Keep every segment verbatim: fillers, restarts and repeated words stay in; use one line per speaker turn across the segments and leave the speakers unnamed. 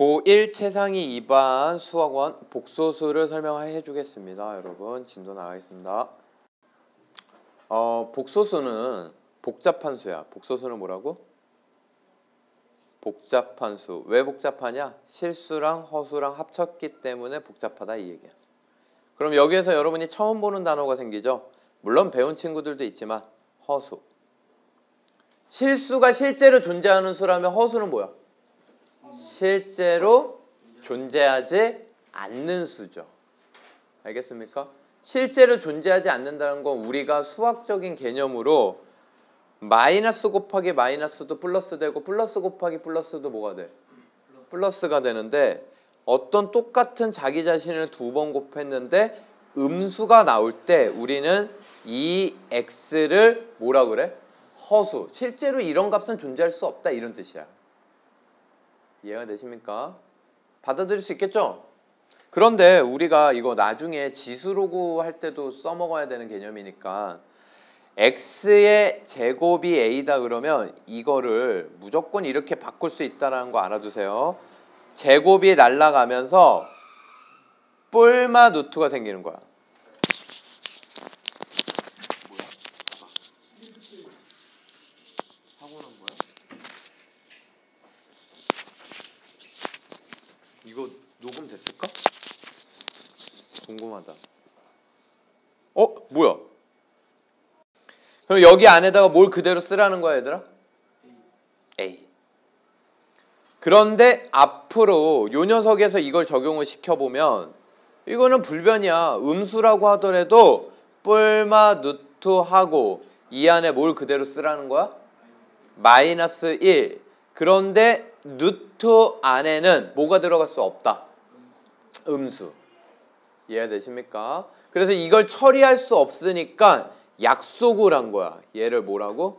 고일 최상위 이 반 수학원 복소수를 설명해 주겠습니다. 여러분 진도 나가겠습니다. 어, 복소수는 복잡한 수야. 복소수는 뭐라고? 복잡한 수. 왜 복잡하냐? 실수랑 허수랑 합쳤기 때문에 복잡하다 이 얘기야. 그럼 여기에서 여러분이 처음 보는 단어가 생기죠. 물론 배운 친구들도 있지만 허수. 실수가 실제로 존재하는 수라면 허수는 뭐야? 실제로 존재하지 않는 수죠. 알겠습니까? 실제로 존재하지 않는다는 건 우리가 수학적인 개념으로 마이너스 곱하기 마이너스도 플러스 되고 플러스 곱하기 플러스도 뭐가 돼? 플러스가 되는데 어떤 똑같은 자기 자신을 두 번 곱했는데 음수가 나올 때 우리는 이 x를 뭐라 그래? 허수. 실제로 이런 값은 존재할 수 없다 이런 뜻이야. 이해가 되십니까? 받아들일 수 있겠죠? 그런데 우리가 이거 나중에 지수로그 할 때도 써먹어야 되는 개념이니까 x의 제곱이 a다 그러면 이거를 무조건 이렇게 바꿀 수 있다는 거 알아두세요. 제곱이 날아가면서 뿔마 루트가 생기는 거야. 이거 녹음됐을까? 궁금하다. 어? 뭐야? 그럼 여기 안에다가 뭘 그대로 쓰라는 거야 얘들아? A. 그런데 앞으로 요 녀석에서 이걸 적용을 시켜보면 이거는 불변이야. 음수라고 하더라도 뿔마 루트하고 이 안에 뭘 그대로 쓰라는 거야? 마이너스 일. 그런데 루트 안에는 뭐가 들어갈 수 없다? 음수. 이해되십니까? 그래서 이걸 처리할 수 없으니까 약속을 한 거야. 얘를 뭐라고?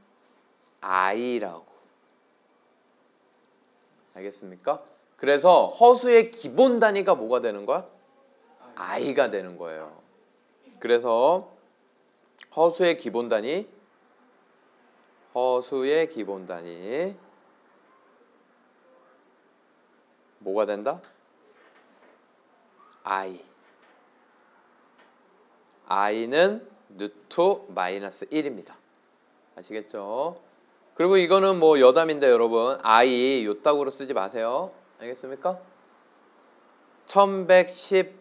i라고. 알겠습니까? 그래서 허수의 기본 단위가 뭐가 되는 거야? i가 되는 거예요. 그래서 허수의 기본 단위 허수의 기본 단위 뭐가 된다? i. i는 루트 마이너스 일입니다. 아시겠죠? 그리고 이거는 뭐 여담인데 여러분 i 요따구로 쓰지 마세요. 알겠습니까? 천백십일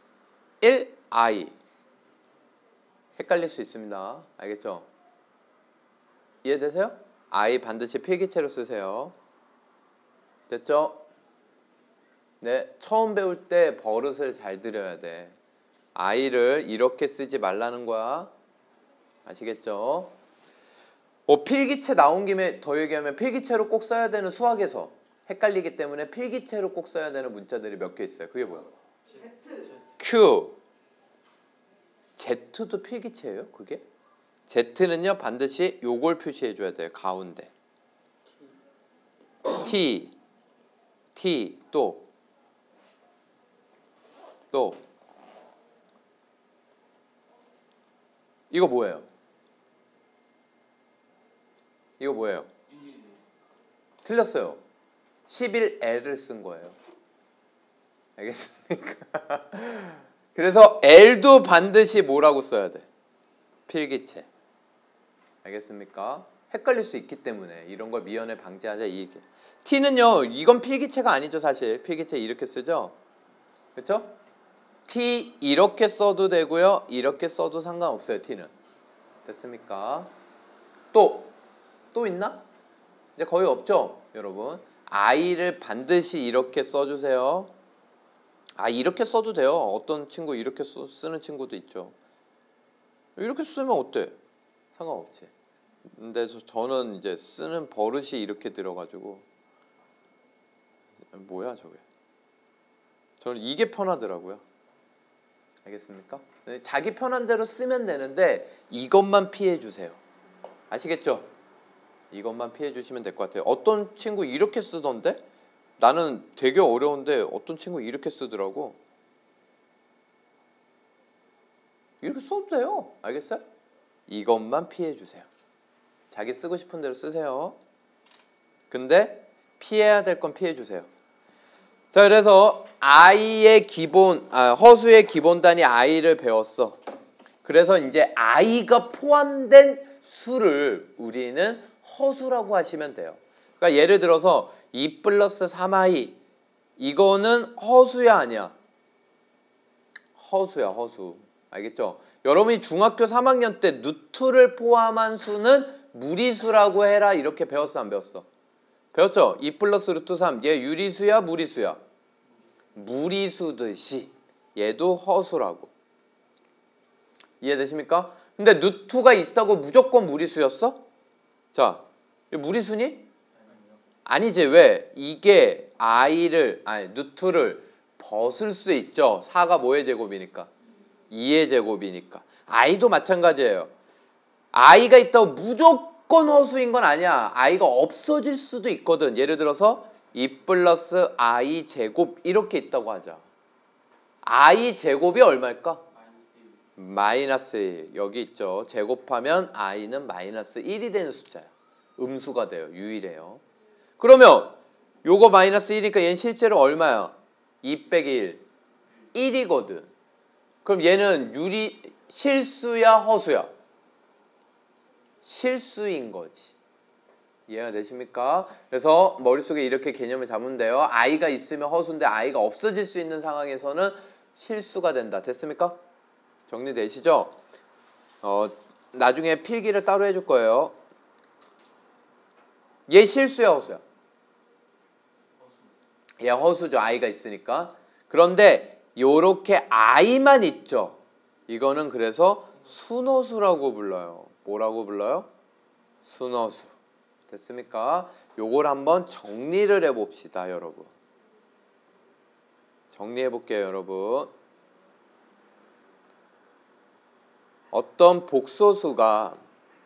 i 헷갈릴 수 있습니다. 알겠죠? 이해되세요? i 반드시 필기체로 쓰세요. 됐죠? 네, 처음 배울 때 버릇을 잘 들여야 돼. i를 이렇게 쓰지 말라는 거야. 아시겠죠? 뭐 필기체 나온 김에 더 얘기하면 필기체로 꼭 써야 되는 수학에서 헷갈리기 때문에 필기체로 꼭 써야 되는 문자들이 몇 개 있어요. 그게 뭐야? Q. Z도 필기체예요, 그게? Z는요, 반드시 요걸 표시해 줘야 돼요. 가운데. T. T. 또. 또. 이거 뭐예요? 이거 뭐예요? 틀렸어요. 십일 엘을 쓴 거예요. 알겠습니까? 그래서 L도 반드시 뭐라고 써야 돼? 필기체. 알겠습니까? 헷갈릴 수 있기 때문에 이런 걸 미연에 방지하자 이 얘기예요. T는요, 이건 필기체가 아니죠, 사실. 필기체 이렇게 쓰죠? 그렇죠? T 이렇게 써도 되고요. 이렇게 써도 상관없어요. T는. 됐습니까? 또, 또 있나? 이제 거의 없죠? 여러분. i를 반드시 이렇게 써주세요. 아, 이렇게 써도 돼요. 어떤 친구 이렇게 쓰, 쓰는 친구도 있죠. 이렇게 쓰면 어때? 상관없지. 근데 저는 이제 쓰는 버릇이 이렇게 들어가지고 뭐야 저게? 저는 이게 편하더라고요. 알겠습니까? 자기 편한 대로 쓰면 되는데 이것만 피해 주세요. 아시겠죠? 이것만 피해 주시면 될 것 같아요. 어떤 친구 이렇게 쓰던데? 나는 되게 어려운데 어떤 친구 이렇게 쓰더라고. 이렇게 써도 돼요. 알겠어요? 이것만 피해 주세요. 자기 쓰고 싶은 대로 쓰세요. 근데 피해야 될 건 피해 주세요. 자, 그래서 i의 기본, 아, 허수의 기본 단위 i를 배웠어. 그래서 이제 i가 포함된 수를 우리는 허수라고 하시면 돼요. 그러니까 예를 들어서 이 플러스 삼 아이 이거는 허수야 아니야? 허수야, 허수. 알겠죠? 여러분이 중학교 삼 학년 때 루트를 포함한 수는 무리수라고 해라 이렇게 배웠어 안 배웠어? 배웠죠? 이 플러스 루트 삼 얘 유리수야 무리수야? 무리수듯이 얘도 허수라고. 이해되십니까? 근데 루트가 있다고 무조건 무리수였어? 자, 무리수니? 아니지. 왜? 이게 i를 아니 루트를 벗을 수 있죠. 사가 뭐의 제곱이니까? 이의 제곱이니까. i도 마찬가지예요. i가 있다고 무조건 허수인 건 아니야. i가 없어질 수도 있거든. 예를 들어서 이 플러스 i 제곱 이렇게 있다고 하자. i 제곱이 얼마일까? 마이너스 일. 여기 있죠. 제곱하면 i는 마이너스 일이 되는 숫자야. 음수가 돼요. 유일해요. 그러면 요거 마이너스 일이니까 얘는 실제로 얼마야? 이 빼기 일. 일이거든. 그럼 얘는 유리 실수야 허수야? 실수인 거지. 이해가 되십니까? 그래서 머릿속에 이렇게 개념을 잡으면 돼요. i가 있으면 허수인데 i가 없어질 수 있는 상황에서는 실수가 된다. 됐습니까? 정리되시죠? 어, 나중에 필기를 따로 해줄 거예요. 얘 실수야 허수야? 얘 허수죠. i가 있으니까. 그런데 요렇게 i만 있죠. 이거는 그래서 순허수라고 불러요. 뭐라고 불러요? 순허수. 됐습니까? 요걸 한번 정리를 해봅시다, 여러분. 정리해볼게요, 여러분. 어떤 복소수가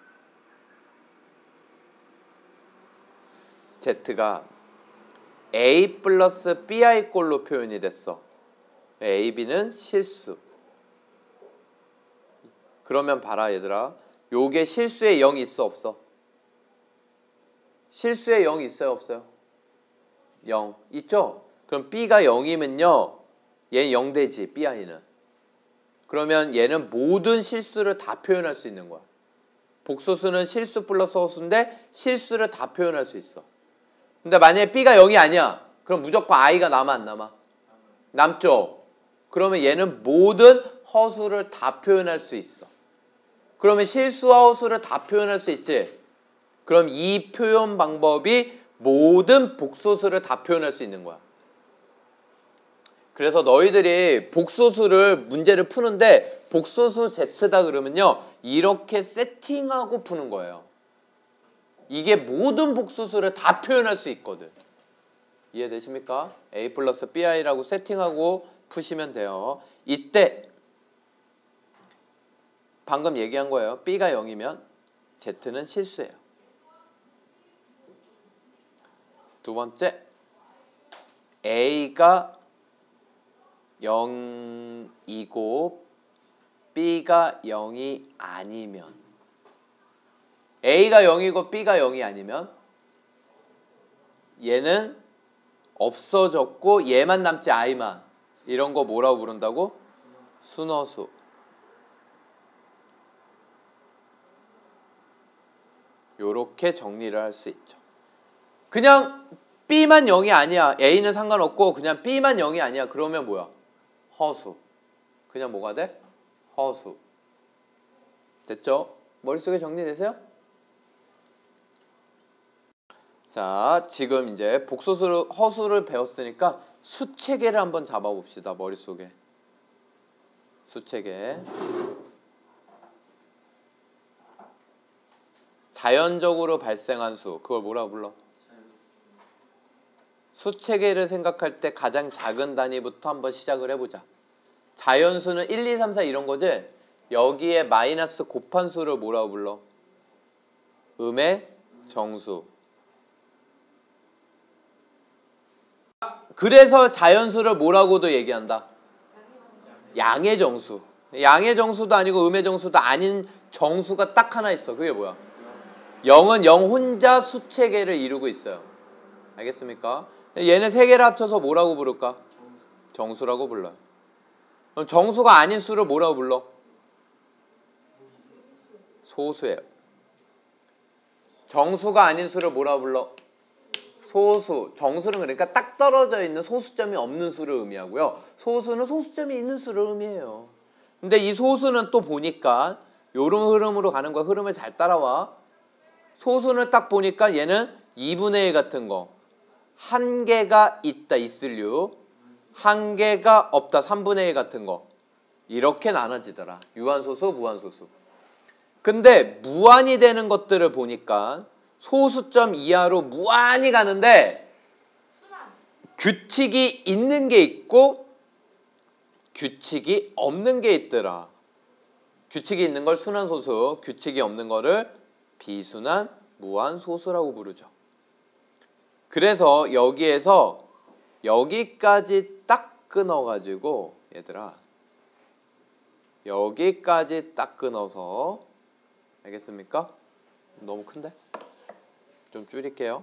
Z가 A 플러스 비아이 꼴로 표현이 됐어. 에이, 비는 실수. 그러면 봐라 얘들아. 요게 실수에 영이 있어 없어? 실수에 영이 있어요 없어요? 영. 있죠? 그럼 B가 영이면요. 얘는 영 되지. 비아이는. 그러면 얘는 모든 실수를 다 표현할 수 있는 거야. 복소수는 실수 플러스 허수인데 실수를 다 표현할 수 있어. 근데 만약에 B가 영이 아니야. 그럼 무조건 I가 남아 안 남아? 남죠? 그러면 얘는 모든 허수를 다 표현할 수 있어. 그러면 실수와 허수를 다 표현할 수 있지? 그럼 이 표현 방법이 모든 복소수를 다 표현할 수 있는 거야. 그래서 너희들이 복소수를 문제를 푸는데 복소수 Z다 그러면요. 이렇게 세팅하고 푸는 거예요. 이게 모든 복소수를 다 표현할 수 있거든. 이해되십니까? A 플러스 비아이라고 세팅하고 푸시면 돼요. 이때 방금 얘기한 거예요. B가 영이면 Z는 실수예요. 두 번째, A가 영이고 B가 영이 아니면, A가 영이고 B가 영이 아니면 얘는 없어졌고 얘만 남지 I만. 이런 거 뭐라고 부른다고? 순허수. 요렇게 정리를 할 수 있죠. 그냥 B만 영이 아니야. A는 상관없고 그냥 B만 영이 아니야. 그러면 뭐야? 허수. 그냥 뭐가 돼? 허수. 됐죠? 머릿속에 정리되세요? 자, 지금 이제 복소수를, 허수를 배웠으니까 수체계를 한번 잡아봅시다. 머릿속에. 수체계. 자연적으로 발생한 수. 그걸 뭐라고 불러? 수체계를 생각할 때 가장 작은 단위부터 한번 시작을 해보자. 자연수는 일, 이, 삼, 사 이런 거지? 여기에 마이너스 곱한 수를 뭐라고 불러? 음의 정수. 그래서 자연수를 뭐라고도 얘기한다? 양의 정수. 양의 정수도 아니고 음의 정수도 아닌 정수가 딱 하나 있어. 그게 뭐야? 영은 영 혼자 수체계를 이루고 있어요. 알겠습니까? 얘네 세 개를 합쳐서 뭐라고 부를까? 정수라고 불러요. 그럼 정수가 아닌 수를 뭐라고 불러? 소수예요. 정수가 아닌 수를 뭐라고 불러? 소수. 정수는 그러니까 딱 떨어져 있는 소수점이 없는 수를 의미하고요. 소수는 소수점이 있는 수를 의미해요. 근데 이 소수는 또 보니까 요런 흐름으로 가는 거야. 흐름을 잘 따라와. 소수는 딱 보니까 얘는 이분의 일 같은 거. 한 개가 있다, 있을류. 한 개가 없다, 삼분의 일 같은 거. 이렇게 나눠지더라. 유한소수, 무한소수. 근데 무한이 되는 것들을 보니까 소수점 이하로 무한히 가는데 규칙이 있는 게 있고 규칙이 없는 게 있더라. 규칙이 있는 걸 순환소수, 규칙이 없는 거를 비순환 무한소수라고 부르죠. 그래서 여기에서 여기까지 딱 끊어가지고 얘들아 여기까지 딱 끊어서 알겠습니까? 너무 큰데? 좀 줄일게요.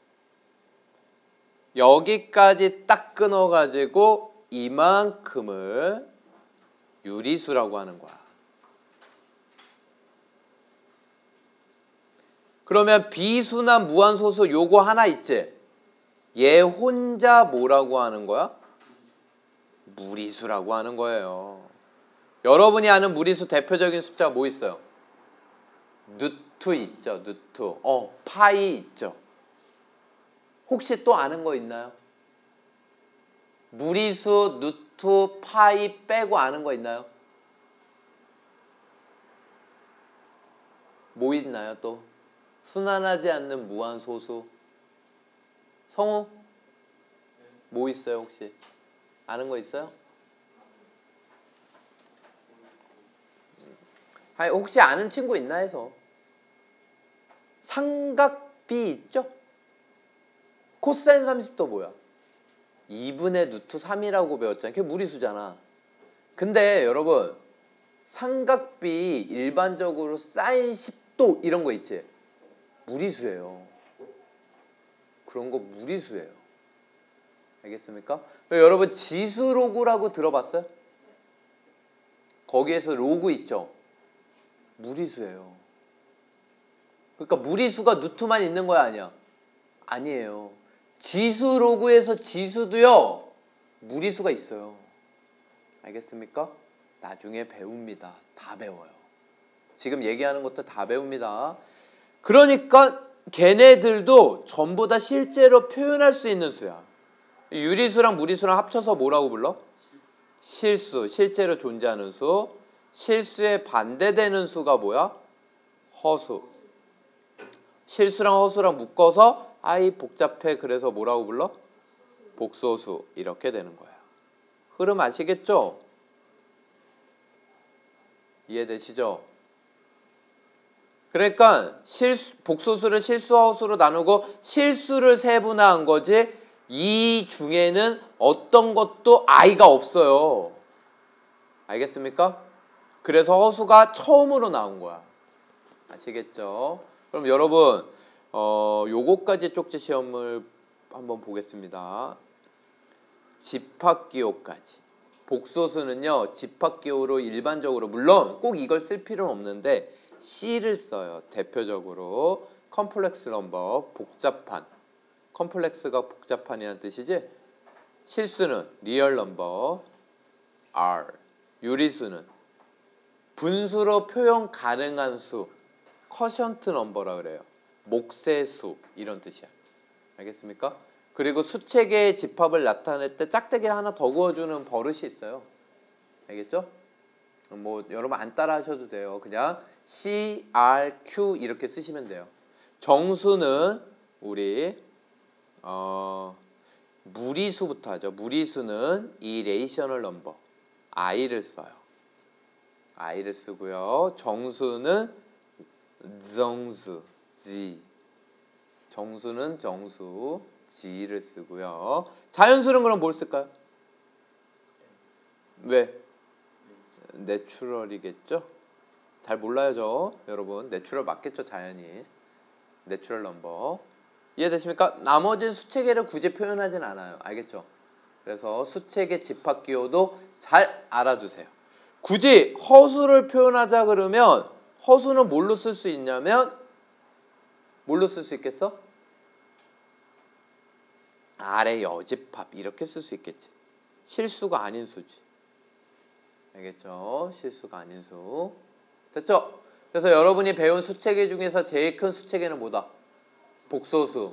여기까지 딱 끊어가지고 이만큼을 유리수라고 하는 거야. 그러면 비순환 무한소수 요거 하나 있지? 얘 혼자 뭐라고 하는 거야? 무리수라고 하는 거예요. 여러분이 아는 무리수 대표적인 숫자 뭐 있어요? 루트 있죠. 루트. 어, 파이 있죠. 혹시 또 아는 거 있나요? 무리수, 루트, 파이 빼고 아는 거 있나요? 뭐 있나요 또? 순환하지 않는 무한소수. 성우? 뭐 있어요 혹시? 아는 거 있어요? 아니, 혹시 아는 친구 있나 해서. 삼각비 있죠? 코사인 삼십도 뭐야? 이분의 루트 삼이라고 배웠잖아요. 그게 무리수잖아. 근데 여러분 삼각비 일반적으로 사인 십도 이런 거 있지? 무리수예요. 그런 거 무리수예요. 알겠습니까? 여러분 지수 로그라고 들어봤어요? 거기에서 로그 있죠? 무리수예요. 그러니까 무리수가 루트만 있는 거야 아니야? 아니에요. 지수 로그에서 지수도요 무리수가 있어요. 알겠습니까? 나중에 배웁니다. 다 배워요. 지금 얘기하는 것도 다 배웁니다. 그러니까 걔네들도 전부 다 실제로 표현할 수 있는 수야. 유리수랑 무리수랑 합쳐서 뭐라고 불러? 실수. 실제로 존재하는 수. 실수에 반대되는 수가 뭐야? 허수. 실수랑 허수랑 묶어서 아이 복잡해 그래서 뭐라고 불러? 복소수. 이렇게 되는 거야. 흐름 아시겠죠? 이해되시죠? 그러니까 실수, 복소수를 실수와 허수로 나누고 실수를 세분화한 거지 이 중에는 어떤 것도 i가 없어요. 알겠습니까? 그래서 허수가 처음으로 나온 거야. 아시겠죠? 그럼 여러분 어, 요거까지 쪽지 시험을 한번 보겠습니다. 집합기호까지. 복소수는요 집합기호로 일반적으로 물론 꼭 이걸 쓸 필요는 없는데 C를 써요. 대표적으로 컴플렉스 넘버, 복잡한. 컴플렉스가 복잡한이라는 뜻이지. 실수는 리얼 넘버, R. 유리수는 분수로 표현 가능한 수, 커션트 넘버라 그래요. 목세수 이런 뜻이야. 알겠습니까? 그리고 수체계의 집합을 나타낼 때 짝대기를 하나 더 그어주는 버릇이 있어요. 알겠죠? 뭐 여러분 안 따라 하셔도 돼요. 그냥 C, R, Q 이렇게 쓰시면 돼요. 정수는 우리 어, 무리수부터 하죠. 무리수는 이 레이셔널 넘버 I를 써요. I를 쓰고요. 정수는 정수 G. 정수는 정수 G를 쓰고요. 자연수는 그럼 뭘 쓸까요? 왜? 내추럴이겠죠? 잘 몰라요 저 여러분. 내추럴 맞겠죠 자연이. 내추럴 넘버. 이해되십니까? 나머지는 수체계를 굳이 표현하진 않아요. 알겠죠? 그래서 수체계 집합기호도 잘 알아두세요. 굳이 허수를 표현하자 그러면 허수는 뭘로 쓸 수 있냐면 뭘로 쓸 수 있겠어? 아래 여집합 이렇게 쓸 수 있겠지. 실수가 아닌 수지. 알겠죠? 실수가 아닌 수. 됐죠? 그래서 여러분이 배운 수체계 중에서 제일 큰 수체계는 뭐다? 복소수.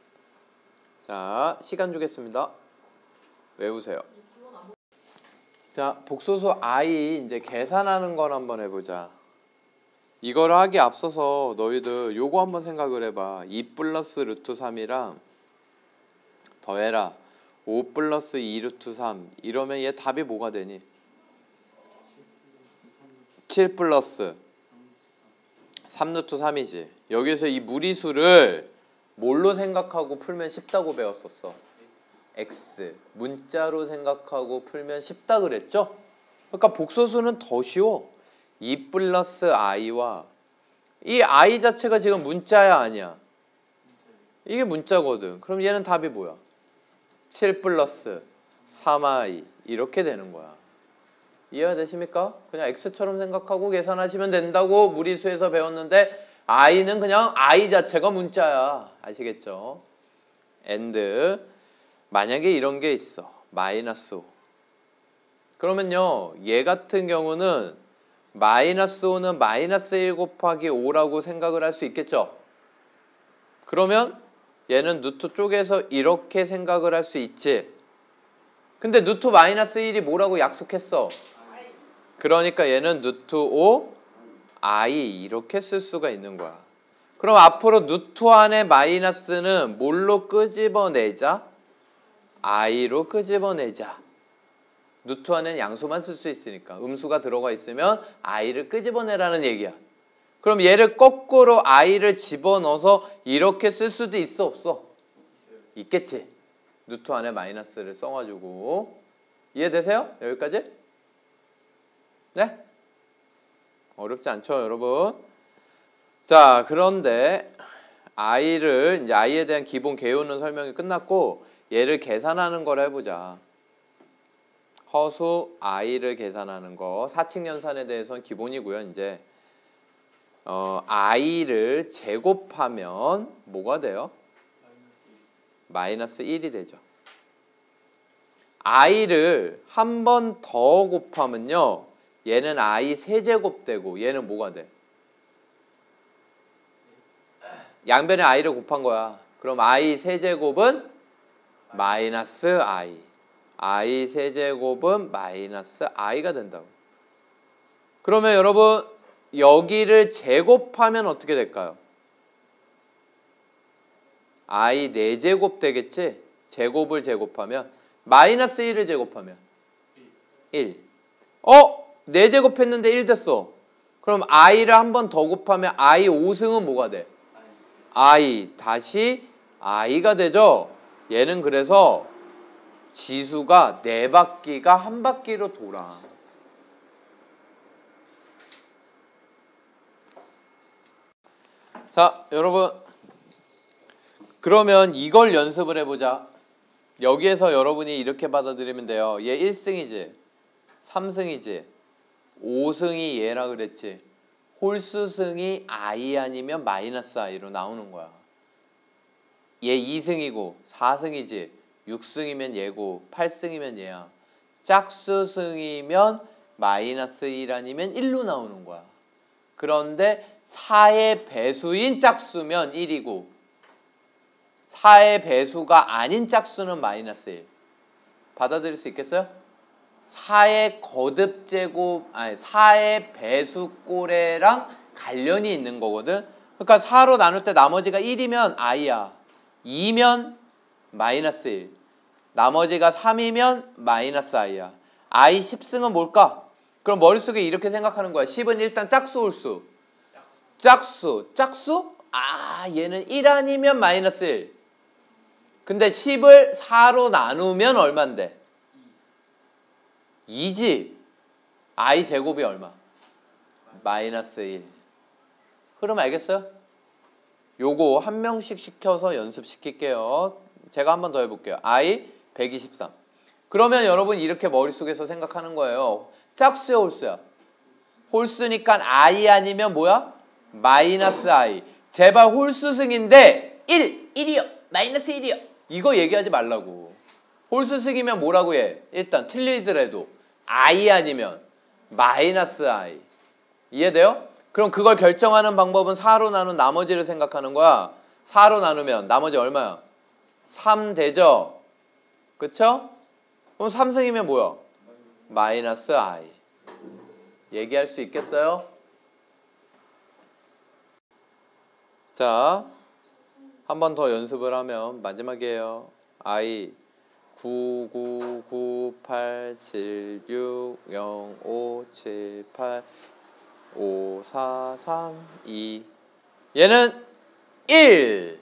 자, 시간 주겠습니다. 외우세요. 자, 복소수 i 이제 계산하는 걸 한번 해보자. 이걸 하기 앞서서 너희들 요거 한번 생각을 해봐. 이 플러스 루트 삼이랑 더해라 오 플러스 이 루트 삼 이러면 얘 답이 뭐가 되니? 칠 플러스 삼 루트 삼이지. 여기서 이 무리수를 뭘로 생각하고 풀면 쉽다고 배웠었어? x. 문자로 생각하고 풀면 쉽다 그랬죠? 그러니까 복소수는 더 쉬워. 이 플러스 i와 이 i 자체가 지금 문자야 아니야? 이게 문자거든. 그럼 얘는 답이 뭐야? 칠 플러스 삼 i 이렇게 되는 거야. 이해가 되십니까? 그냥 x처럼 생각하고 계산하시면 된다고 무리수에서 배웠는데 i는 그냥 i 자체가 문자야. 아시겠죠? and 만약에 이런 게 있어. 마이너스 오. 그러면요. 얘 같은 경우는 마이너스 오는 마이너스 일 곱하기 오라고 생각을 할 수 있겠죠? 그러면 얘는 루트 쪽에서 이렇게 생각을 할 수 있지. 근데 루트 마이너스 일이 뭐라고 약속했어? 그러니까 얘는 루트 오 i 이렇게 쓸 수가 있는 거야. 그럼 앞으로 루트 안에 마이너스는 뭘로 끄집어내자? i로 끄집어내자. 루트 안에는 양수만 쓸 수 있으니까 음수가 들어가 있으면 i를 끄집어내라는 얘기야. 그럼 얘를 거꾸로 i를 집어넣어서 이렇게 쓸 수도 있어 없어? 있겠지. 루트 안에 마이너스를 써가지고. 이해되세요? 여기까지? 네? 어렵지 않죠 여러분? 자, 그런데 i를 이제 i에 대한 기본 개요는 설명이 끝났고 얘를 계산하는 걸 해보자. 허수 i를 계산하는 거. 사칙연산에 대해서는 기본이고요. 이제 어, i를 제곱하면 뭐가 돼요? 마이너스 일이 되죠. i를 한 번 더 곱하면요. 얘는 i 세제곱 되고 얘는 뭐가 돼? 양변에 i를 곱한 거야. 그럼 i 세제곱은 마이너스 i. i 세제곱은 마이너스 i가 된다고. 그러면 여러분 여기를 제곱하면 어떻게 될까요? i 네 제곱 되겠지? 제곱을 제곱하면 마이너스 일을 제곱하면 일. 어? 네 제곱했는데 일 됐어. 그럼 i를 한 번 더 곱하면 i 오 승은 뭐가 돼? i 다시 i가 되죠? 얘는 그래서 지수가 네 바퀴가 한 바퀴로 돌아. 자, 여러분 그러면 이걸 연습을 해보자. 여기에서 여러분이 이렇게 받아들이면 돼요. 얘 일 승이지 삼 승이지 오 승이 얘라 그랬지. 홀수승이 i 아니면 마이너스 i로 나오는 거야. 얘 이 승이고 사 승이지 육 승이면 얘고 팔 승이면 얘야. 짝수승이면 마이너스 일 아니면 일로 나오는 거야. 그런데 사의 배수인 짝수면 일이고 사의 배수가 아닌 짝수는 마이너스 일. 받아들일 수 있겠어요? 사의 거듭제곱, 아니 사의 배수꼴에랑 관련이 있는 거거든. 그러니까 사로 나눌 때 나머지가 일이면 i야. 이면 마이너스 일. 나머지가 삼이면 마이너스 i야. i 십 승은 뭘까? 그럼 머릿속에 이렇게 생각하는 거야. 십은 일단 짝수 홀수. 짝수. 짝수? 아, 얘는 일 아니면 마이너스 일. 근데 십을 사로 나누면 얼만데? 이지. i 제곱이 얼마? 마이너스 일. 흐름 알겠어요? 요거 한 명씩 시켜서 연습시킬게요. 제가 한 번 더 해볼게요. i 백이십삼. 그러면 여러분 이렇게 머릿속에서 생각하는 거예요. 짝수야 홀수야? 홀수니까 i 아니면 뭐야? 마이너스 i. 제발 홀수승인데 일, 일이요. 마이너스 일이요. 이거 얘기하지 말라고. 홀수승이면 뭐라고 해? 일단 틀리더라도 i 아니면 마이너스 i. 이해돼요? 그럼 그걸 결정하는 방법은 사로 나눈 나머지를 생각하는 거야. 사로 나누면 나머지 얼마야? 삼 되죠? 그쵸? 그럼 삼승이면 뭐야? 마이너스 i. 얘기할 수 있겠어요? 자, 한 번 더 연습을 하면 마지막이에요. i 구 구 구 팔 칠 육 영 오 칠 팔 오 사 삼 이. 얘는 일.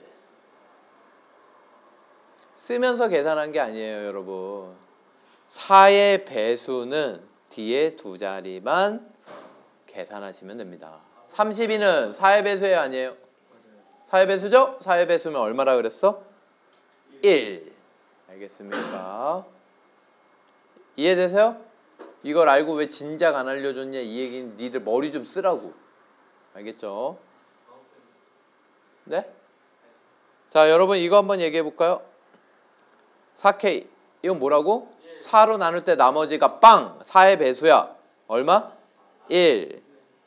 쓰면서 계산한 게 아니에요, 여러분. 사의 배수는 뒤에 두 자리만 계산하시면 됩니다. 삼십이는 사의 배수예요, 아니에요? 사의 배수죠? 사의 배수면 얼마라 그랬어? 일. 알겠습니까? 이해되세요? 이걸 알고 왜 진작 안 알려줬냐 이 얘기는 니들 머리 좀 쓰라고. 알겠죠? 네? 자, 여러분 이거 한번 얘기해 볼까요? 사 케이. 이건 뭐라고? 사로 나눌 때 나머지가 빵. 사의 배수야. 얼마? 일.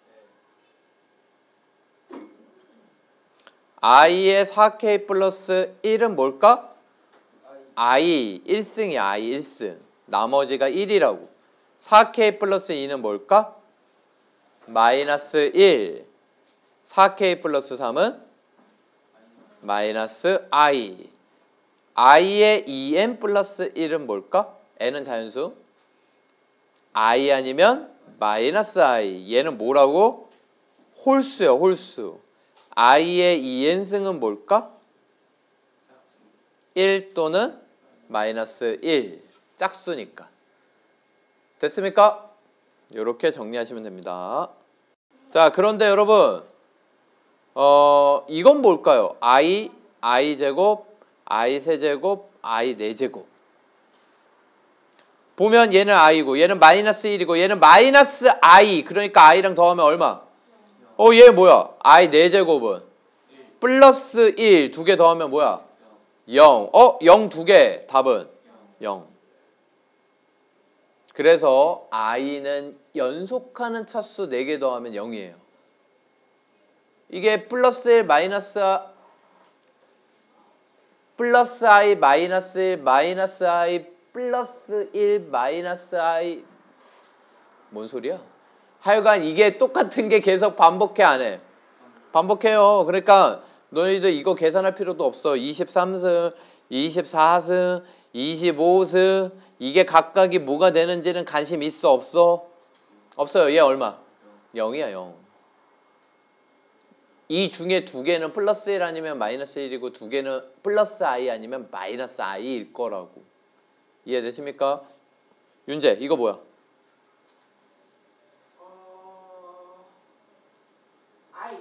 i의 사 케이 플러스 일은 뭘까? i. 일승이 i 일승. 나머지가 일이라고. 사 케이 플러스 이는 뭘까? 마이너스 일. 사 케이 플러스 삼은 마이너스 i. i의 이 엔 플러스 일은 뭘까? n은 자연수. i 아니면 마이너스 i. 얘는 뭐라고? 홀수야, 홀수. i의 이 엔승은 뭘까? 일 또는 마이너스 일. 짝수니까. 됐습니까? 이렇게 정리하시면 됩니다. 자, 그런데 여러분 어 이건 뭘까요? i, i 제곱, i 세제곱, i 네제곱. 보면 얘는 i고 얘는 마이너스 일이고 얘는 마이너스 i. 그러니까 i랑 더하면 얼마? 어, 얘 뭐야? i 네제곱은 플러스 일. 두 개 더하면 뭐야? 영. 어? 영 두 개. 답은 영. 그래서 i는 연속하는 차수 네 개 더하면 영이에요. 이게 플러스 일, 마이너스 플러스 i, 마이너스 일, 마이너스 i, 플러스 일, 마이너스 i. 뭔 소리야? 하여간 이게 똑같은 게 계속 반복해 안 해? 반복해요. 그러니까 너희들 이거 계산할 필요도 없어. 이십삼승, 이십사승, 이십오승. 이게 각각이 뭐가 되는지는 관심 있어 없어? 없어요. 얘 얼마? 영이야 영. 이 중에 두 개는 플러스 일 아니면 마이너스 일이고 두 개는 플러스 i 아니면 마이너스 i일 거라고. 이해되십니까? 윤재 이거 뭐야?
어... i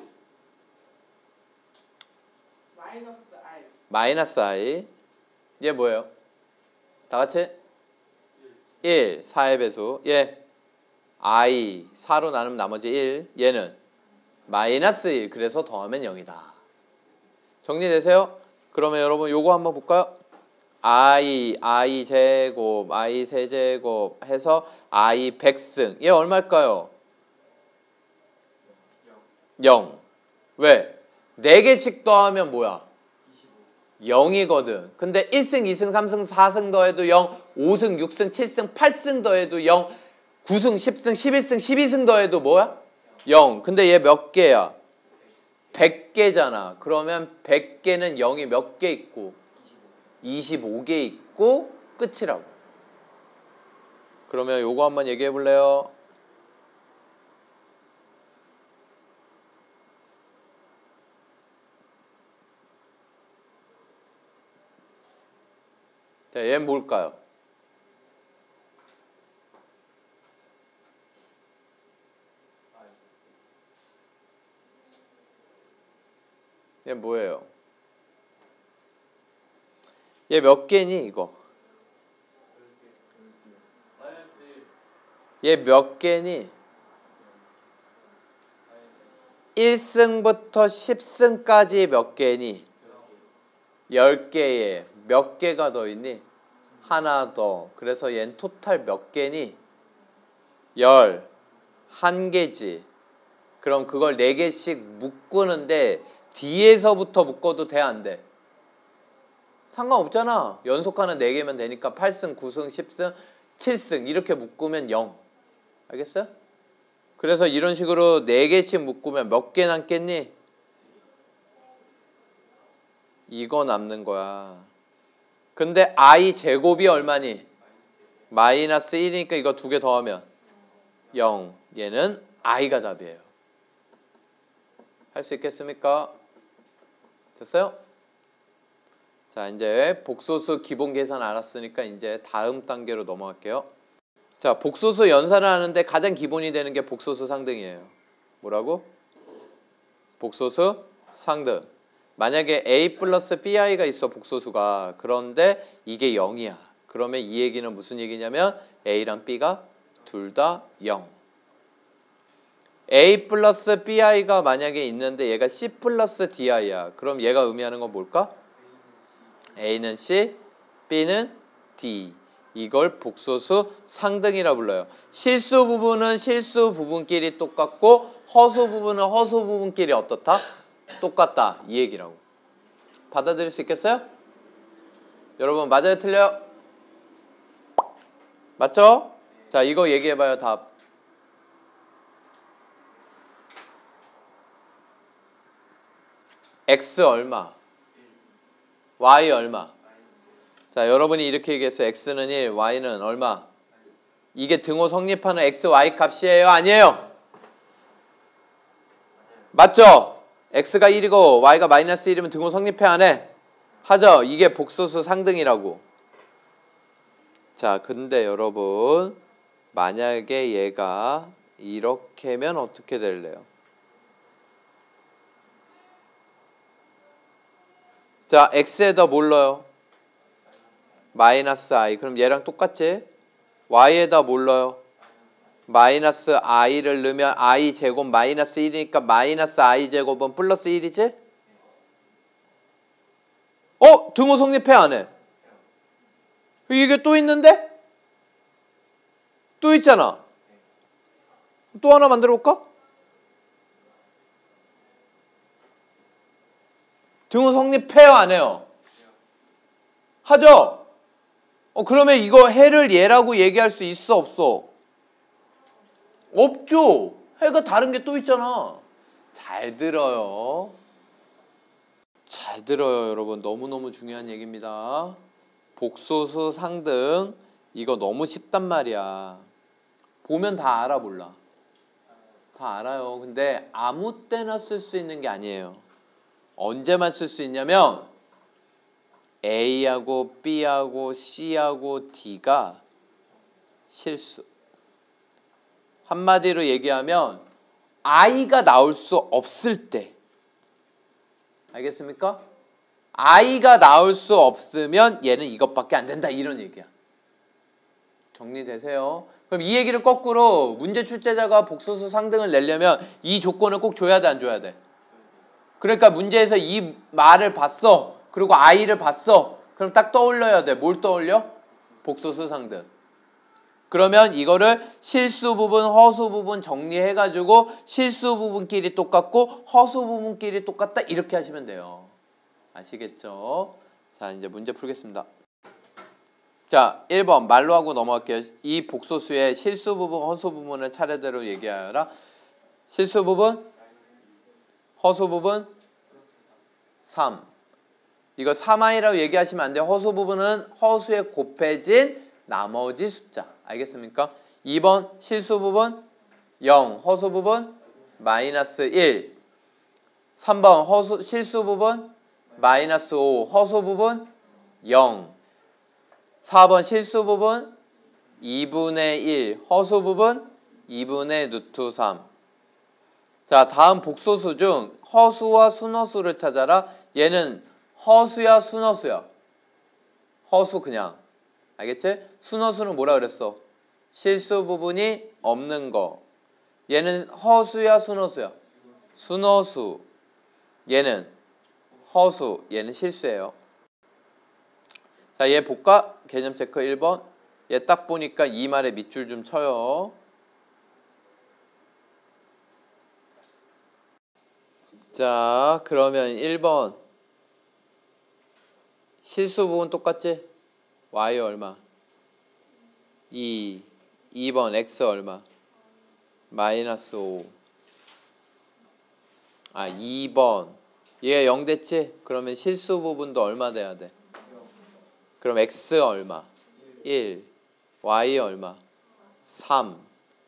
마이너스 i.
마이너스 i. 얘 뭐예요? 다 같이? 일. 사의 배수. 얘 i. 사로 나누면 나머지 일. 얘는 마이너스 일. 그래서 더하면 영이다. 정리되세요? 그러면 여러분 요거 한번 볼까요? i, i 제곱, i 세제곱 해서 i 백승. 얘 얼마일까요? 영. 왜? 네 개씩 더하면 뭐야? 영이거든. 근데 일승, 이승, 삼승, 사승 더해도 영, 오승, 육승, 칠승, 팔승 더해도 영, 구승, 십승, 십일승, 십이승 더해도 뭐야? 영. 근데 얘 몇 개야? 백 개잖아. 그러면 백 개는 영이 몇 개 있고? 이십오 개 있고 끝이라고. 그러면 요거 한번 얘기해 볼래요? 자, 얘는 뭘까요? 얘 뭐예요? 얘 몇 개니 이거? 얘 몇 개니? 일 승부터 십 승까지 몇 개니? 열 개에 몇 개가 더 있니? 하나 더. 그래서 얘는 토탈 몇 개니? 열 한 개지. 그럼 그걸 네 개씩 묶는데 뒤에서부터 묶어도 돼, 안 돼? 상관없잖아. 연속하는 네 개면 되니까 팔 승, 구 승, 십 승, 칠 승 이렇게 묶으면 영. 알겠어요? 그래서 이런 식으로 네 개씩 묶으면 몇 개 남겠니? 이거 남는 거야. 근데 i 제곱이 얼마니? 마이너스 일이니까 이거 두 개 더하면 영. 얘는 i가 답이에요. 할 수 있겠습니까? 됐어요? 자, 이제 복소수 기본 계산 알았으니까 이제 다음 단계로 넘어갈게요. 자, 복소수 연산을 하는데 가장 기본이 되는 게 복소수 상등이에요. 뭐라고? 복소수 상등. 만약에 a 플러스 bi가 있어, 복소수가. 그런데 이게 영이야. 그러면 이 얘기는 무슨 얘기냐면 a랑 b가 둘 다 영. a 플러스 bi가 만약에 있는데 얘가 c 플러스 di야. 그럼 얘가 의미하는 건 뭘까? a는 c, b는 d. 이걸 복소수 상등이라 불러요. 실수 부분은 실수 부분끼리 똑같고 허수 부분은 허수 부분끼리 어떻다? 똑같다. 이 얘기라고. 받아들일 수 있겠어요? 여러분 맞아요? 틀려요? 맞죠? 자, 이거 얘기해봐요. 답. x 얼마? y 얼마? 자, 여러분이 이렇게 얘기했어요. x는 일, y는 얼마? 이게 등호 성립하는 x, y 값이에요? 아니에요? 맞죠? x가 일이고 y가 마이너스 일이면 등호 성립해 안 해? 하죠? 이게 복소수 상등이라고. 자, 근데 여러분 만약에 얘가 이렇게면 어떻게 될래요? 자, x에다 뭘 넣어요? 마이너스 i. 그럼 얘랑 똑같지? y에다 뭘 넣어요? 마이너스 i를 넣으면 i 제곱 마이너스 일이니까 마이너스 i 제곱은 플러스 일이지? 어? 등호 성립해 안 해? 이게 또 있는데? 또 있잖아. 또 하나 만들어 볼까? 등호 성립해요 안 해요? 하죠? 어, 그러면 이거 해를 얘라고 얘기할 수 있어 없어? 없죠. 해가 다른 게 또 있잖아. 잘 들어요. 잘 들어요, 여러분. 너무너무 중요한 얘기입니다. 복소수 상등. 이거 너무 쉽단 말이야. 보면 다 알아 몰라? 다 알아요. 근데 아무 때나 쓸 수 있는 게 아니에요. 언제만 쓸 수 있냐면 A하고 B하고 C하고 D가 실수. 한마디로 얘기하면 I가 나올 수 없을 때. 알겠습니까? I가 나올 수 없으면 얘는 이것밖에 안 된다. 이런 얘기야. 정리되세요? 그럼 이 얘기를 거꾸로 문제 출제자가 복소수 상등을 내려면 이 조건을 꼭 줘야 돼, 안 줘야 돼? 그러니까 문제에서 이 말을 봤어. 그리고 I를 봤어. 그럼 딱 떠올려야 돼. 뭘 떠올려? 복소수 상등. 그러면 이거를 실수 부분, 허수 부분 정리해가지고 실수 부분끼리 똑같고 허수 부분끼리 똑같다. 이렇게 하시면 돼요. 아시겠죠? 자, 이제 문제 풀겠습니다. 자, 일 번 말로 하고 넘어갈게요. 이 복소수의 실수 부분, 허수 부분을 차례대로 얘기하여라. 실수 부분, 허수 부분, 삼. 이거 삼 아이라고 얘기하시면 안 돼요. 허수 부분은 허수에 곱해진 나머지 숫자. 알겠습니까? 이 번 실수 부분 영, 허수 부분 마이너스 일. 삼 번 허수, 실수 부분 마이너스 오, 허수 부분 영. 사 번 실수 부분 이분의 일, 허수 부분 이분의 루트 삼. 자, 다음 복소수 중 허수와 순허수를 찾아라. 얘는 허수야 순허수야? 허수 그냥. 알겠지? 순허수는 뭐라 그랬어? 실수 부분이 없는 거. 얘는 허수야 순허수야? 순허수. 얘는 허수. 얘는 실수예요. 자, 얘 볼까? 개념 체크 일 번. 얘 딱 보니까 이 말에 밑줄 좀 쳐요. 자, 그러면 일 번. 실수 부분 똑같지? y 얼마? 이. 이 번 x 얼마? 마이너스 오. 아, 이 번. 얘가 영 됐지? 그러면 실수 부분도 얼마 돼야 돼? 그럼 x 얼마? 일. y 얼마? 삼.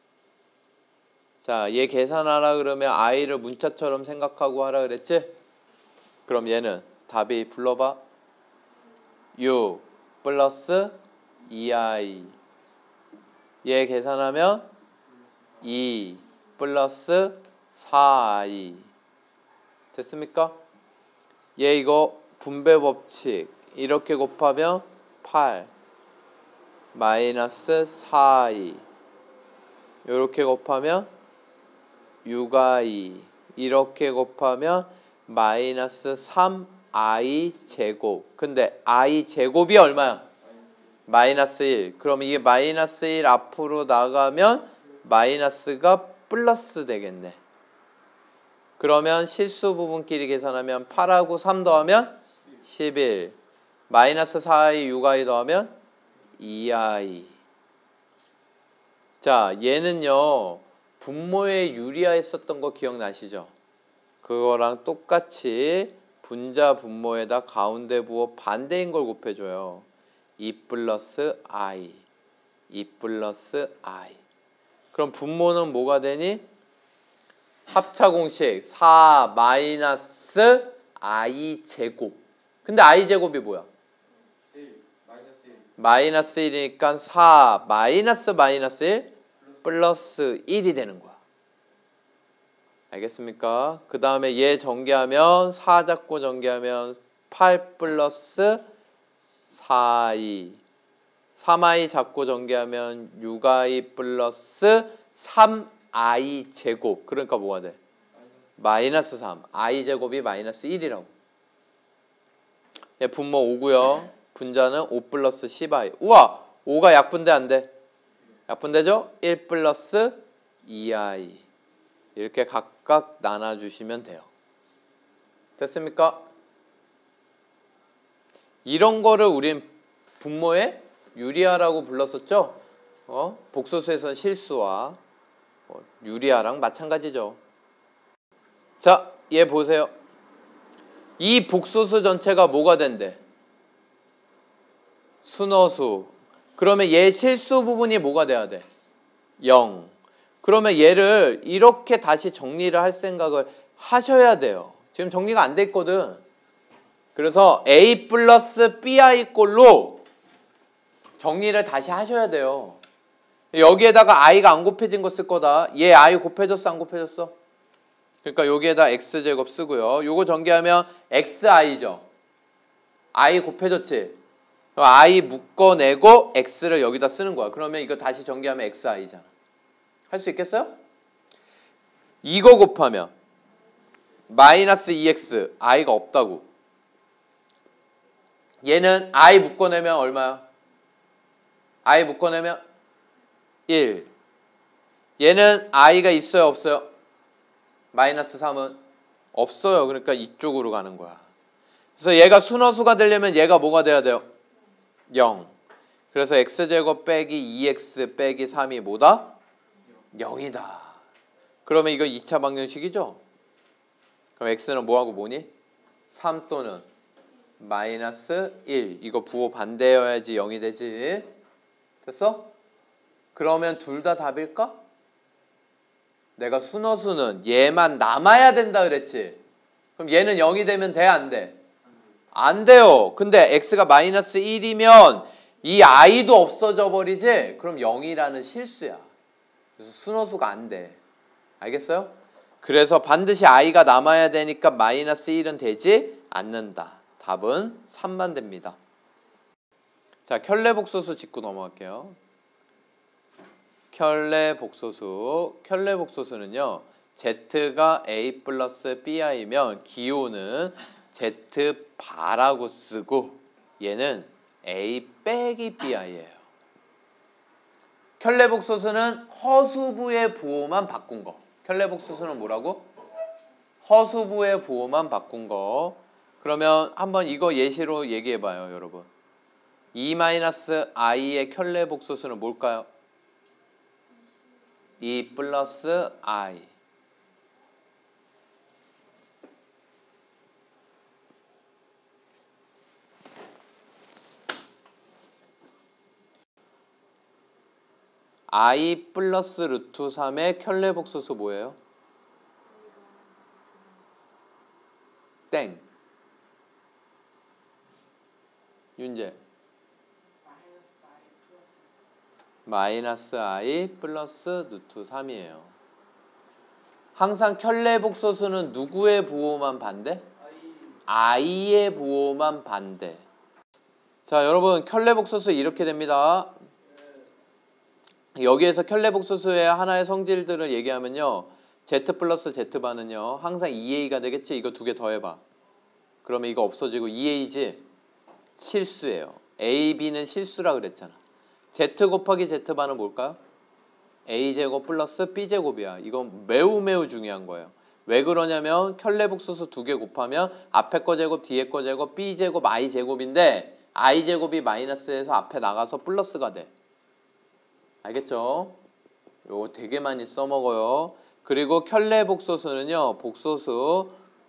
자, 얘 계산하라 그러면 i를 문자처럼 생각하고 하라 그랬지? 그럼 얘는 답이 불러봐. 육 플러스 이 아이. 얘 계산하면 이 플러스 사 아이. 됐습니까? 얘 이거 분배 법칙 이렇게 곱하면 팔 마이너스 사 아이. 이렇게 곱하면 육 아이. 이렇게 곱하면 마이너스 삼 아이 제곱. 근데 i 제곱이 얼마야? 마이너스 일. 그럼 이게 마이너스 일 앞으로 나가면 마이너스가 플러스 되겠네. 그러면 실수 부분끼리 계산하면 팔하고 삼 더하면 십일. 마이너스 사 아이 육 아이 더하면 이 아이. 자, 얘는요 분모에 유리화했었던 거 기억나시죠? 그거랑 똑같이 분자 분모에다 가운데 부호 반대인 걸 곱해줘요. 이 플러스 i. 이 플러스 i. 그럼 분모는 뭐가 되니? 합차 공식 사 마이너스 i 제곱. 근데 i 제곱이 뭐야?
일. 마이너스 일.
마이너스 일이니까 사 마이너스 마이너스 일 플러스 일이 되는 거야. 알겠습니까? 그 다음에 얘 전개하면 사 잡고 전개하면 팔 플러스 사 아이. 삼 아이 잡고 전개하면 육 아이 플러스 삼 아이 제곱. 그러니까 뭐가 돼? 마이너스 삼. i 제곱이 마이너스 일이라고. 얘 분모 오고요. 분자는 오 플러스 십 아이. 우와! 오가 약분돼 안 돼? 약분되죠? 일 플러스 이 아이. 이렇게 각각 나눠주시면 돼요. 됐습니까? 이런 거를 우린 분모의 유리화라고 불렀었죠? 어? 복소수에선 실수와 뭐 유리화랑 마찬가지죠. 자, 얘 보세요. 이 복소수 전체가 뭐가 된대? 순허수. 그러면 얘 실수 부분이 뭐가 돼야 돼? 영. 그러면 얘를 이렇게 다시 정리를 할 생각을 하셔야 돼요. 지금 정리가 안 돼 있거든. 그래서 a 플러스 bi 꼴로 정리를 다시 하셔야 돼요. 여기에다가 i가 안 곱해진 거 쓸 거다. 얘 i 곱해졌어 안 곱해졌어? 그러니까 여기에다 x제곱 쓰고요. 요거 전개하면 xi죠. i 곱해졌지? i 묶어내고 x를 여기다 쓰는 거야. 그러면 이거 다시 전개하면 xi잖아. 할 수 있겠어요? 이거 곱하면 마이너스 이 엑스. i가 없다고. 얘는 i 묶어내면 얼마야? i 묶어내면 일. 얘는 i가 있어요 없어요? 마이너스 삼은 없어요. 그러니까 이쪽으로 가는 거야. 그래서 얘가 순허수가 되려면 얘가 뭐가 돼야 돼요? 영. 그래서 x제곱 빼기 이 엑스 빼기 삼이 뭐다? 영이다. 그러면 이거 이 차 방정식이죠? 그럼 x는 뭐하고 뭐니? 삼 또는 마이너스 일. 이거 부호 반대여야지 영이 되지. 됐어? 그러면 둘 다 답일까? 내가 순허수는 얘만 남아야 된다 그랬지. 그럼 얘는 영이 되면 돼 안 돼? 안 돼요. 근데 x가 마이너스 일이면 이 i도 없어져 버리지? 그럼 영이라는 실수야. 그래서 순허수가 안 돼. 알겠어요? 그래서 반드시 i가 남아야 되니까 마이너스 일은 되지 않는다. 답은 삼만 됩니다. 자, 켤레 복소수 짚고 넘어갈게요. 켤레 복소수. 켤레 복소수는요. Z가 A 플러스 Bi면 기호는 Z 바라고 쓰고 얘는 A 빼기 Bi예요. 켤레 복소수는 허수부의 부호만 바꾼 거. 켤레 복소수는 뭐라고? 허수부의 부호만 바꾼 거. 그러면 한번 이거 예시로 얘기해봐요, 여러분. 이 마이너스 i의 켤레 복소수는 뭘까요? 이 플러스 i. i 플러스 루트 삼의 켤레 복소수 뭐예요? 땡. 윤재. 마이너스 i 플러스 루트 삼이에요. 항상 켤레 복소수는 누구의 부호만 반대? i의 부호만 반대. 자, 여러분 켤레 복소수 이렇게 됩니다. 여기에서 켤레 복소수의 하나의 성질들을 얘기하면요. Z 플러스 Z바는요. 항상 이 에이가 되겠지? 이거 두 개 더해봐. 그러면 이거 없어지고 이 에이지? 실수예요. A, B는 실수라 그랬잖아. Z 곱하기 Z바는 뭘까요? A제곱 플러스 B제곱이야. 이건 매우 매우 중요한 거예요. 왜 그러냐면 켤레 복소수 두 개 곱하면 앞에 거 제곱, 뒤에 거 제곱, B제곱, I제곱인데 I제곱이 마이너스에서 앞에 나가서 플러스가 돼. 알겠죠? 요거 되게 많이 써먹어요. 그리고 켤레 복소수는요. 복소수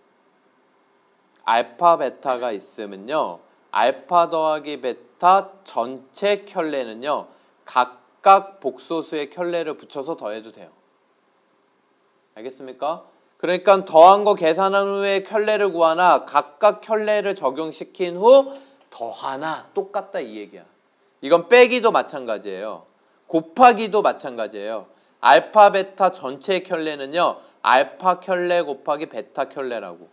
알파 베타가 있으면요. 알파 더하기 베타 전체 켤레는요. 각각 복소수의 켤레를 붙여서 더해도 돼요. 알겠습니까? 그러니까 더한 거 계산한 후에 켤레를 구하나 각각 켤레를 적용시킨 후 더하나 똑같다 이 얘기야. 이건 빼기도 마찬가지예요. 곱하기도 마찬가지예요. 알파 베타 전체 켤레는요. 알파 켤레 곱하기 베타 켤레라고.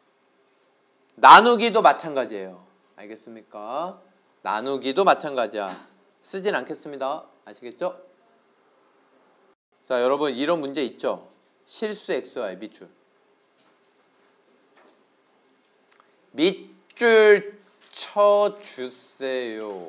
나누기도 마찬가지예요. 알겠습니까? 나누기도 마찬가지야. 쓰진 않겠습니다. 아시겠죠? 자, 여러분 이런 문제 있죠? 실수 엑스와이 밑줄. 밑줄 쳐주세요.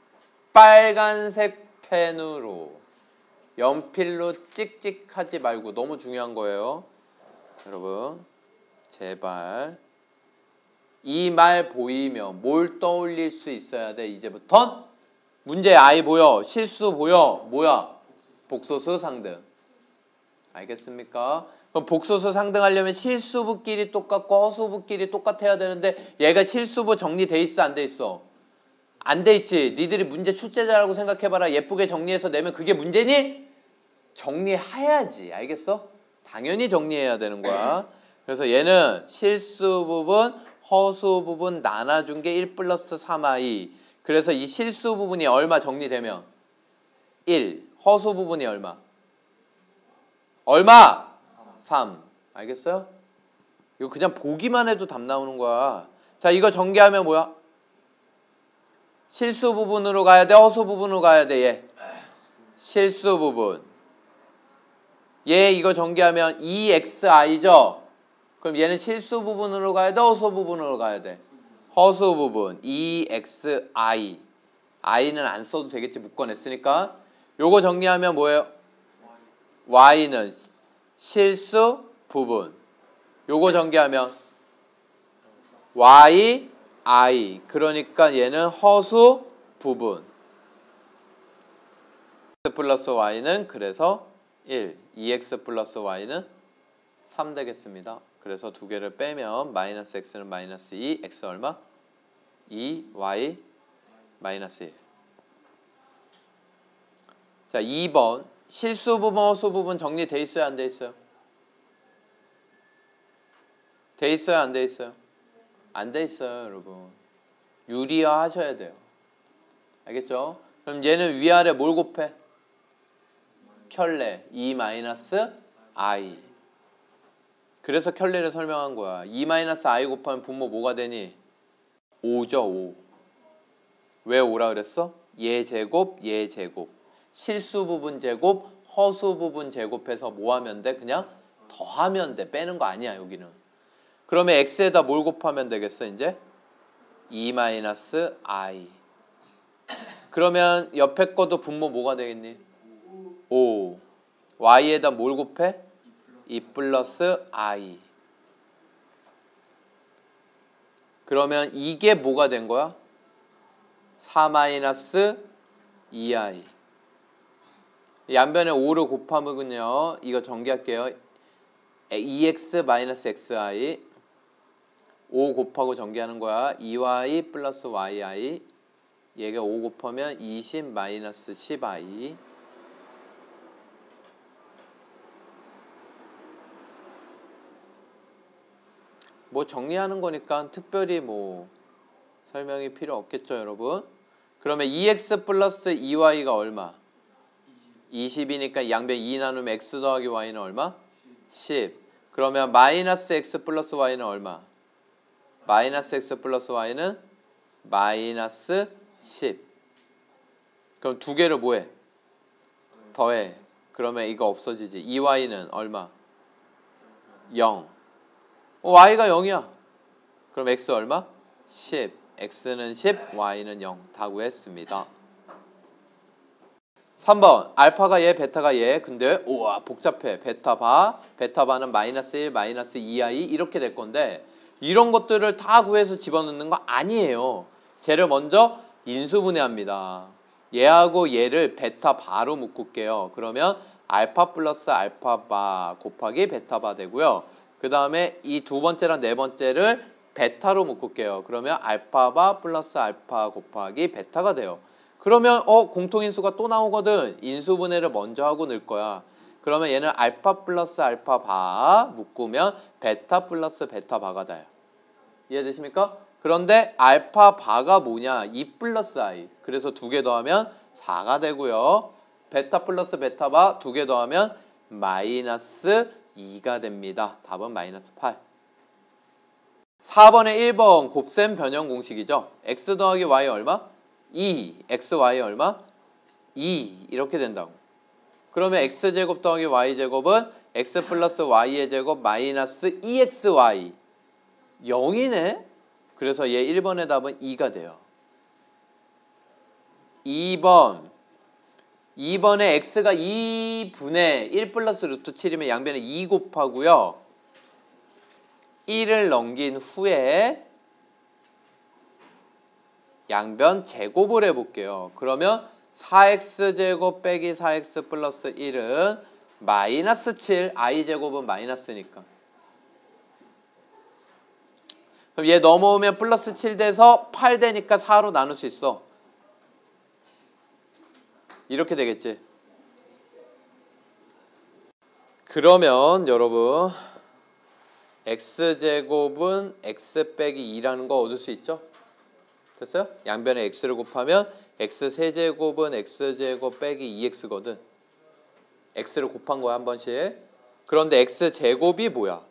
빨간색 펜으로 연필로 찍찍하지 말고 너무 중요한 거예요. 여러분 제발 이 말 보이면 뭘 떠올릴 수 있어야 돼. 이제부턴 문제 아이 보여, 실수 보여, 뭐야? 복소수 상등. 알겠습니까? 그럼 복소수 상등하려면 실수부끼리 똑같고 허수부끼리 똑같아야 되는데 얘가 실수부 정리돼 있어 안 돼 있어? 안 돼 있지. 니들이 문제 출제자라고 생각해봐라. 예쁘게 정리해서 내면 그게 문제니? 정리해야지. 알겠어? 당연히 정리해야 되는 거야. 그래서 얘는 실수 부분, 허수 부분 나눠준 게 일 플러스 삼 아이. 그래서 이 실수 부분이 얼마 정리되면? 일. 허수 부분이 얼마? 얼마? 삼. 알겠어요? 이거 그냥 보기만 해도 답 나오는 거야. 자, 이거 전개하면 뭐야? 실수 부분으로 가야 돼? 허수 부분으로 가야 돼? 얘. 실수 부분. 얘 이거 전개하면 이 엑스 아이죠? 그럼 얘는 실수 부분으로 가야 돼? 허수 부분으로 가야 돼? 허수 부분. 이 엑스 아이. i는 안 써도 되겠지. 묶어냈으니까. 요거 정리하면 뭐예요? y는 실수 부분. 요거 전개하면 y, i. 그러니까 얘는 허수 부분. x 플러스 y는 그래서 일. 이 엑스 플러스 y는 삼 되겠습니다. 그래서 두 개를 빼면 마이너스 x는 마이너스 이, x 얼마? 이, y 마이너스 일. 자, 이 번 실수 부분, 허수 부분 정리돼 있어요? 안 돼 있어요? 돼 있어요? 안 돼 있어요? 안 돼 있어요, 여러분. 유리화 하셔야 돼요. 알겠죠? 그럼 얘는 위아래 뭘 곱해? 켤레 이 마이너스 i. 그래서 켤레를 설명한 거야. 이 마이너스 아이 곱하면 분모 뭐가 되니? 오죠. 오. 왜 오라 그랬어? 얘 제곱, 얘 제곱. 실수 부분 제곱, 허수 부분 제곱해서 뭐 하면 돼? 그냥 더하면 돼. 빼는 거 아니야 여기는. 그러면 x에다 뭘 곱하면 되겠어 이제? 이 마이너스 아이. 그러면 옆에 것도 분모 뭐가 되겠니? 오. y에다 뭘 곱해? 이 플러스 i. 그러면 이게 뭐가 된 거야? 사 마이너스 이 아이. 양변에 오를 곱하면요. 이거 전개할게요. 이 엑스 마이너스 엑스아이. 오 곱하고 전개하는 거야. 이 와이 플러스 와이아이. 얘가 오 곱하면 이십 마이너스 십 아이. 뭐 정리하는 거니까 특별히 뭐 설명이 필요 없겠죠 여러분. 그러면 이 엑스 플러스 이 와이가 얼마? 이십이니까 양변 이 나누면 x 더하기 y는 얼마? 십. 그러면 마이너스 x 플러스 y는 얼마? 마이너스 x 플러스 y는 마이너스 십. 그럼 두 개를 뭐해? 더해. 그러면 이거 없어지지. 이 와이는 얼마? 영. 어, y가 영이야. 그럼 x 얼마? 십. x는 십, y는 영. 다 구했습니다. 삼 번. 알파가 얘, 베타가 얘. 근데 우와 복잡해. 베타 바. 베타 바는 마이너스 일, 마이너스 이 아이 이렇게 될 건데 이런 것들을 다 구해서 집어넣는 거 아니에요. 쟤를 먼저 인수분해합니다. 얘하고 얘를 베타 바로 묶을게요. 그러면 알파 플러스 알파 바 곱하기 베타 바 되고요. 그 다음에 이 두 번째랑 네 번째를 베타로 묶을게요. 그러면 알파 바 플러스 알파 곱하기 베타가 돼요. 그러면 어 공통인수가 또 나오거든. 인수분해를 먼저 하고 넣을 거야. 그러면 얘는 알파 플러스 알파 바 묶으면 베타 플러스 베타 바가 돼요. 이해되십니까? 그런데 알파 바가 뭐냐? 이 플러스 i. 그래서 두 개 더하면 사가 되고요. 베타 플러스 베타 바 두 개 더하면 마이너스 이가 됩니다. 답은 마이너스 팔. 사 번에 일 번 곱셈 변형 공식이죠. x 더하기 y 얼마? 이. xy 얼마? 이. 이렇게 된다고. 그러면 x제곱 더하기 y제곱은 x 플러스 y의 제곱 마이너스 이 엑스 와이. 영이네? 그래서 얘 일 번의 답은 이가 돼요. 이 번. 이 번에 x가 이분의 일 플러스 루트 칠이면 양변에 이 곱하고요. 일을 넘긴 후에 양변 제곱을 해볼게요. 그러면 사 엑스 제곱 빼기 사 엑스 플러스 일은 마이너스 칠. i제곱은 마이너스니까. 그럼 얘 넘어오면 플러스 칠 돼서 팔 되니까 사로 나눌 수 있어. 이렇게 되겠지. 그러면 여러분 x제곱은 x 빼기 이라는 거 얻을 수 있죠? 됐어요? 양변에 x를 곱하면 x 세제곱은 x제곱 빼기 이 엑스거든. x를 곱한 거야 한 번씩. 그런데 x제곱이 뭐야?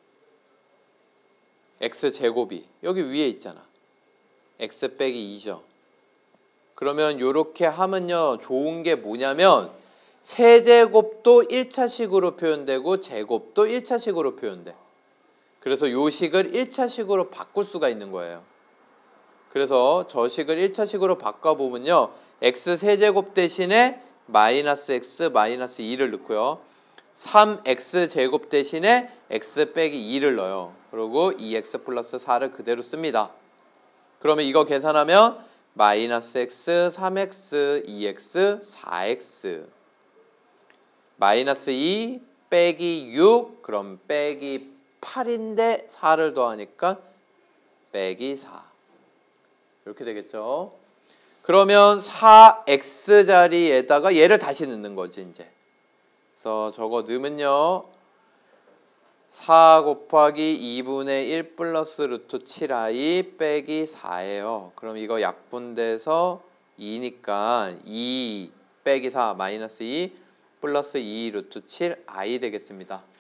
x제곱이 여기 위에 있잖아. x 빼기 이죠. 그러면 요렇게 하면요 좋은 게 뭐냐면 세제곱도 일 차식으로 표현되고 제곱도 일 차식으로 표현돼. 그래서 요 식을 일 차식으로 바꿀 수가 있는 거예요. 그래서 저 식을 일 차식으로 바꿔보면요 x 세제곱 대신에 마이너스 x 마이너스 이를 넣고요. 삼 엑스 제곱 대신에 x 빼기 이를 넣어요. 그리고 이 엑스 플러스 사를 그대로 씁니다. 그러면 이거 계산하면 마이너스 x, 삼 엑스, 이 엑스, 사 엑스. 마이너스 이 빼기 육, 그럼 빼기 팔인데 사를 더하니까 빼기 사. 이렇게 되겠죠. 그러면 사 엑스 자리에다가 얘를 다시 넣는 거지 이제. 그래서 저거 넣으면요. 사 곱하기 이분의 일 플러스 루트 칠 아이 빼기 사예요. 그럼 이거 약분돼서 이니까 이 빼기 사 마이너스 이 플러스 이 루트 칠 아이 되겠습니다.